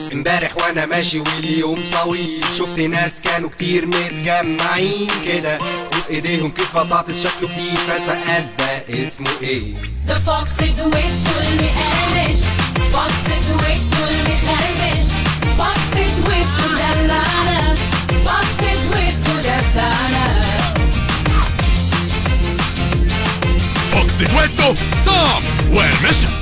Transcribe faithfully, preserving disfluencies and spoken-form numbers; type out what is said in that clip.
امبارح وانا ماشي واليوم طويل شفت ناس كانوا كتير متجمعين كده وفي ايديهم كيس بطاطس شكله كتير فسأل ده اسمه ايه؟ ده فوكس دويتو المقرمش، فوكس دويتو المخربش، فوكس دويتو دلعنا، فوكس دويتو ده بتاعنا. فوكس دويتو توم ومشى.